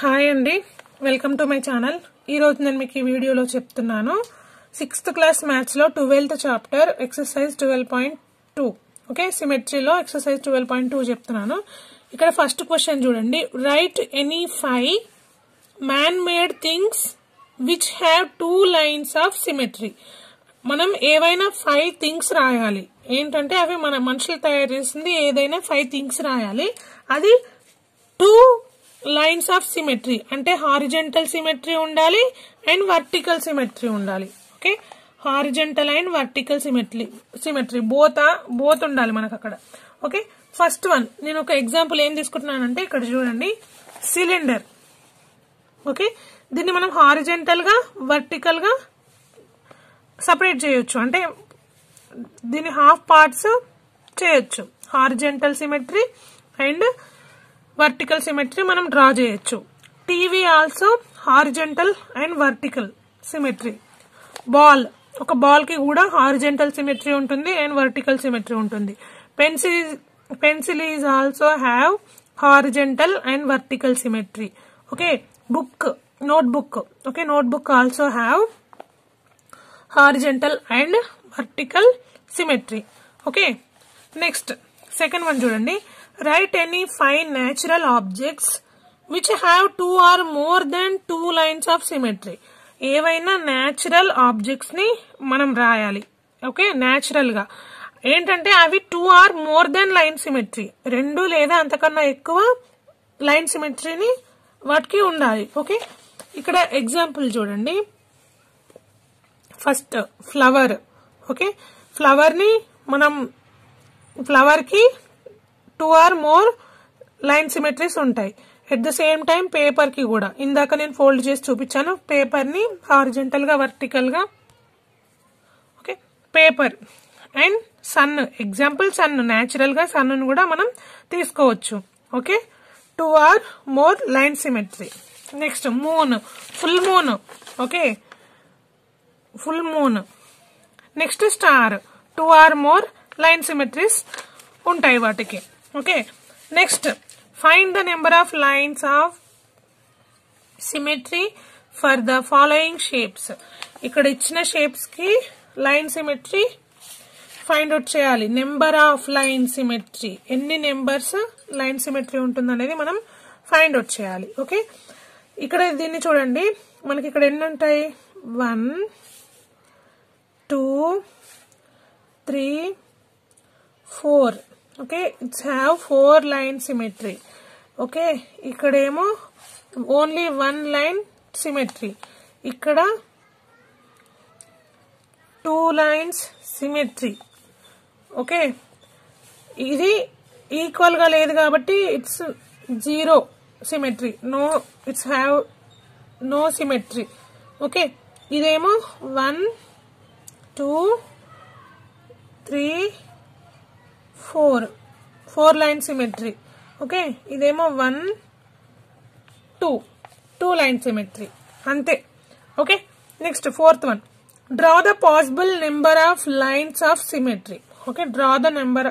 Hi అండి, welcome to my channel. ఈ రోజు నేను మీకు ఈ వీడియోలో చెప్తున్నాను 6th క్లాస్ మ్యాథ్స్ లో 12th చాప్టర్ ఎక్సర్సైజ్ 12.2. ఓకే, సిమెట్రీలో ఎక్సర్సైజ్ 12.2 చెప్తున్నాను. ఇక్కడ ఫస్ట్ క్వశ్చన్ చూడండి. Right any 5 man made things which have 2 lines of symmetry. మనం ఏవైనా 5 థింగ్స్ రాయాలి. ఏంటంటే అవి మన మనుషులు తయారు చేసింది ఏదైనా 5 థింగ్స్ రాయాలి. అది 2 లైన్స్ ఆఫ్ సిమెట్రీ అంటే హారిజెంటల్ సిమెట్రీ ఉండాలి అండ్ వర్టికల్ సిమెట్రీ ఉండాలి. Okay, horizontal and vertical symmetry both ఉండాలి మనకు అక్కడ. ఓకే, ఫస్ట్ వన్ నేను ఒక ఎగ్జాంపుల్ ఏం తీసుకుంటున్నానంటే ఇక్కడ చూడండి, సిలిండర్. ఓకే, దీన్ని మనం హారిజెంటల్ గా వర్టికల్ గా సపరేట్ చేయొచ్చు, అంటే దీని హాఫ్ పార్ట్స్ చేయొచ్చు. Horizontal symmetry and vertical symmetry మనం డ్రా చేయొచ్చు. TV also horizontal and vertical symmetry. ఒక బాల్ కి కూడా హారిజెంటల్ సిమెట్రీ ఉంటుంది అండ్ వర్టికల్ సిమెట్రీ ఉంటుంది. Pencil is also have horizontal and vertical symmetry. Okay, notebook. Okay, notebook also have horizontal and vertical symmetry. Okay, next second one చూడండి. Write any 5 natural objects which have 2 or more than 2 lines of symmetry. ఏవైనా natural objects ని మనం రాయాలి. Okay, natural గా ఏంటంటే అవి 2 or more than line symmetry, 2 లేదా అంతకన్నా ఎక్కువ లైన్ సిమెట్రీని వాటికి ఉండాలి. ఓకే, ఇక్కడ ఎగ్జాంపుల్ చూడండి. First flower. ఓకే, ఫ్లవర్ కి 2 or more లైన్ సిమెట్రీస్ ఉంటాయి. At the same time paper కి కూడా ఇందాక నేను ఫోల్డ్ చేసి చూపించాను పేపర్ ని హారిజెంటల్ గా వర్టికల్ గా. Okay, paper and sun. Example sun, natural గా సన్ ను కూడా మనం తీసుకోవచ్చు. Okay, 2 or more line symmetry. Next moon, full moon. Okay, full moon. Next star, 2 or more line symmetries ఉంటాయి వాటికి. Okay, next find the number of lines of symmetry for the following shapes. ఇక్కడ ఇచ్చిన shapes కి line symmetry find out చేయాలి. Number of line symmetry, ఎన్ని numbers line symmetry ఉంటుంది అనేది మనం ఫైండ్ అవుట్ చేయాలి. ఓకే, ఇక్కడ దీన్ని చూడండి, మనకి ఇక్కడ ఎన్ని ఉంటాయి? 1 2 3 4. Okay, it's have 4 line symmetry. Okay, ఇక్కడేమో ఓన్లీ 1 లైన్ సిమెట్రీ, ఇక్కడ 2 లైన్స్ సిమెట్రీ. ఓకే, ఇది ఈక్వల్ గా లేదు కాబట్టి it's 0 symmetry. It's have no symmetry. Okay, ఇదేమో 1 2 3 4 లైన్ సిమెట్రీ. ఓకే, ఇదేమో 1 2 లైన్ సిమెట్రీ, అంతే. Okay, next fourth one. Draw the possible number of lines of symmetry. Okay, draw the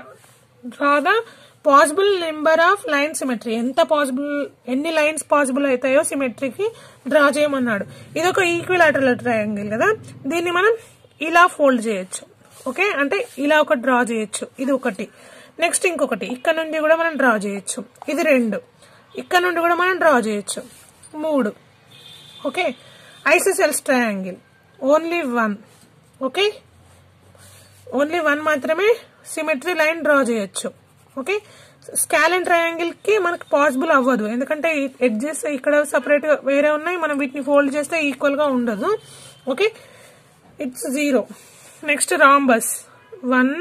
possible number of line symmetry. ఎన్ని lines possible అవుతాయో సిమెట్రీకి draw చేయమన్నాడు. ఇది ఒక equilateral triangle కదా, దీన్ని మనం ఇలా ఫోల్డ్ చేయొచ్చు. ఓకే, అంటే ఇలా ఒక డ్రా చేయొచ్చు. ఇది ఒకటి. నెక్స్ట్ ఇంకొకటి ఇక్కడ నుండి కూడా మనం డ్రా చేయొచ్చు. ఇది 2. ఇక్కడ నుండి కూడా మనం డ్రా చేయొచ్చు. 3. Okay, isosceles triangle only 1. Okay, only 1 మాత్రమే సిమెట్రీ లైన్ డ్రా చేయొచ్చు. ఓకే, స్కాలెన్ ట్రయాంగిల్ కి మనకు పాసిబుల్ అవ్వదు, ఎందుకంటే ఎడ్జెస్ ఇక్కడ సపరేట్ గా వేరే ఉన్నాయి. మనం వీటిని ఫోల్డ్ చేస్తే ఈక్వల్ గా ఉండదు. Okay, it's 0. Next rhombus 1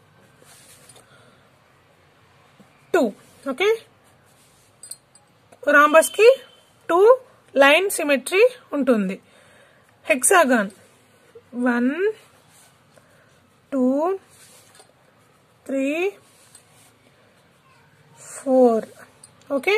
2. ఓకే, రాంబస్ కి 2 లైన్ సిమెట్రీ ఉంటుంది. Hexagon 1 2 3 4. Okay,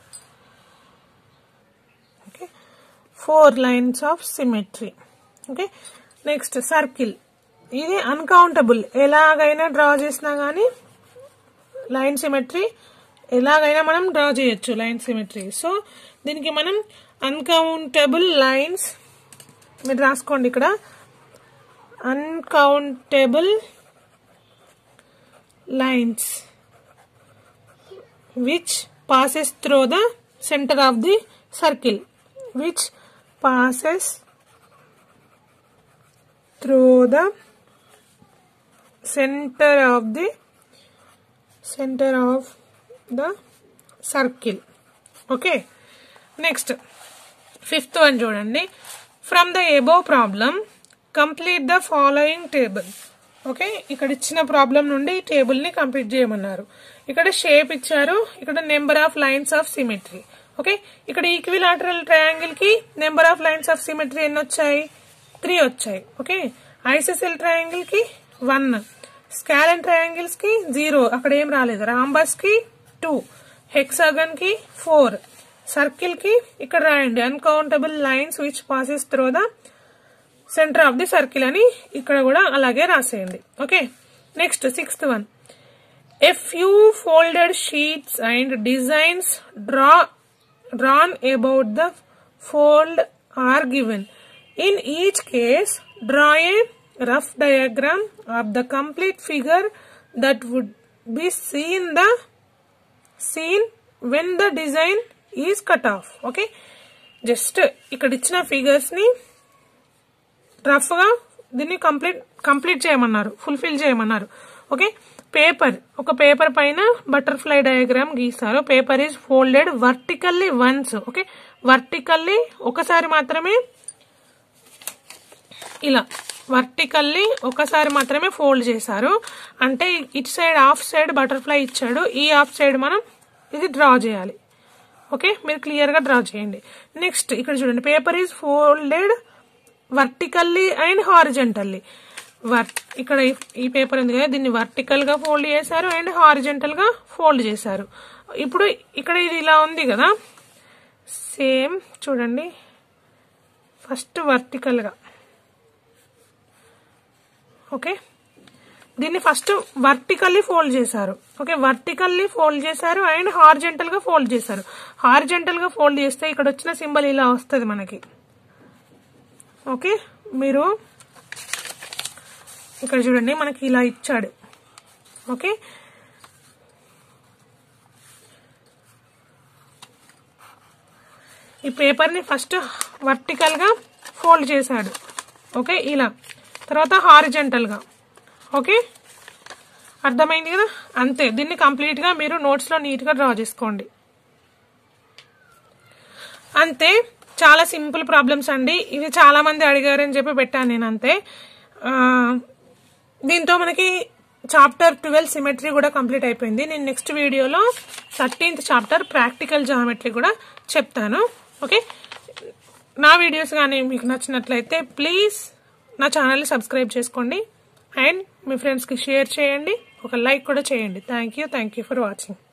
4 lines of symmetry. Okay, next circle. ఇది అన్కౌంటబుల్, ఎలాగైనా డ్రా చేసినా గానీ లైన్ సిమెట్రీ ఎలాగైనా మనం డ్రా చేయొచ్చు లైన్ సిమెట్రీ. సో దీనికి మనం అన్కౌంటబుల్ లైన్స్ మీరు రాసుకోండి ఇక్కడ, uncountable lines which passes through the center of the circle, which passes through the center of the circle. Okay, next fifth one చూడండి. From the above problem complete the following table. Okay, ఇక్కడ ఇచ్చిన problem నుండి ఈ table ని complete చేయమన్నారు. ఇక్కడ shape ఇచ్చారు, ఇక్కడ number of lines of symmetry. Okay, ఇక్కడ ఈక్విలాటరల్ ట్రయాంగిల్ కి number of lines of symmetry ఎన్ని వచ్చాయి? 3 వచ్చాయి. ఓకే, ఐసోసెల్ ట్రయాంగిల్ కి 1, స్కాలన్ ట్రయాంగిల్స్ కి 0, అక్కడ ఏం రాలేదు. రాంబస్ కి 2, హెక్సాగన్ కి 4, సర్కిల్ కి ఇక్కడ రాయండి uncountable lines which passes through the centre of the circle అని ఇక్కడ కూడా అలాగే రాసేయండి. Okay, next 6th one. A few folded sheets and designs drawn about the fold are given. In each case, draw a rough diagram of the complete figure that would be seen when the design is cut off. Okay, just ఇక్కడ ఇచ్చిన figures ని rough గా దీన్ని complete చేయమన్నారు, fulfil చేయమన్నారు. Okay, ఒక paper పైన butterfly diagram గీస్తారు. Paper is folded vertically once. Okay, vertically ఒకసారి మాత్రమే, ఇలా వర్టికల్లీ ఒకసారి మాత్రమే ఫోల్డ్ చేశారు. అంటే ఇటు సైడ్ హాఫ్ సైడ్ బటర్ఫ్లై ఇచ్చాడు, ఈ హాఫ్ సైడ్ మనం ఇది డ్రా చేయాలి. ఓకే, మీరు క్లియర్ గా డ్రా చేయండి. నెక్స్ట్ ఇక్కడ చూడండి, paper is folded vertically and horizontally. ఇక్కడ ఈ పేపర్ ఉంది కదా, దీన్ని వర్టికల్ గా ఫోల్డ్ చేశారు అండ్ హారిజెంటల్ గా ఫోల్డ్ చేశారు. ఇప్పుడు ఇక్కడ ఇది ఇలా ఉంది కదా, సేమ్ చూడండి, ఫస్ట్ వర్టికల్ గా. ఓకే, దీన్ని ఫస్ట్ వర్టికల్లీ ఫోల్డ్ చేశారు. ఓకే, వర్టికల్లీ ఫోల్డ్ చేశారు అండ్ హారిజెంటల్ గా ఫోల్డ్ చేశారు. హారిజెంటల్ గా ఫోల్డ్ చేస్తే ఇక్కడ వచ్చిన సింబల్ ఇలా వస్తుంది మనకి. ఓకే, మీరు ఇక్కడ చూడండి, మనకి ఇలా ఇచ్చాడు. ఓకే, ఈ పేపర్ ని ఫస్ట్ వర్టికల్ గా ఫోల్డ్ చేశాడు. ఓకే, ఇలా, తర్వాత హారిజెంటల్ గా. ఓకే, అర్థమైంది కదా, అంతే. దీన్ని కంప్లీట్ గా మీరు నోట్స్ లో నీట్ గా డ్రా చేసుకోండి. అంతే, చాలా సింపుల్ ప్రాబ్లమ్స్ అండి. ఇవి చాలా మంది అడిగారని చెప్పి పెట్టాను నేను, అంతే. దీంతో మనకి చాప్టర్ 12 సిమెట్రీ కూడా కంప్లీట్ అయిపోయింది. నేను నెక్స్ట్ వీడియోలో 13th చాప్టర్ ప్రాక్టికల్ జామెట్రీ కూడా చెప్తాను. ఓకే, నా వీడియోస్ కానీ మీకు నచ్చినట్లయితే ప్లీజ్ నా ఛానల్ని సబ్స్క్రైబ్ చేసుకోండి అండ్ మీ ఫ్రెండ్స్కి షేర్ చేయండి, ఒక లైక్ కూడా చేయండి. Thank you for watching.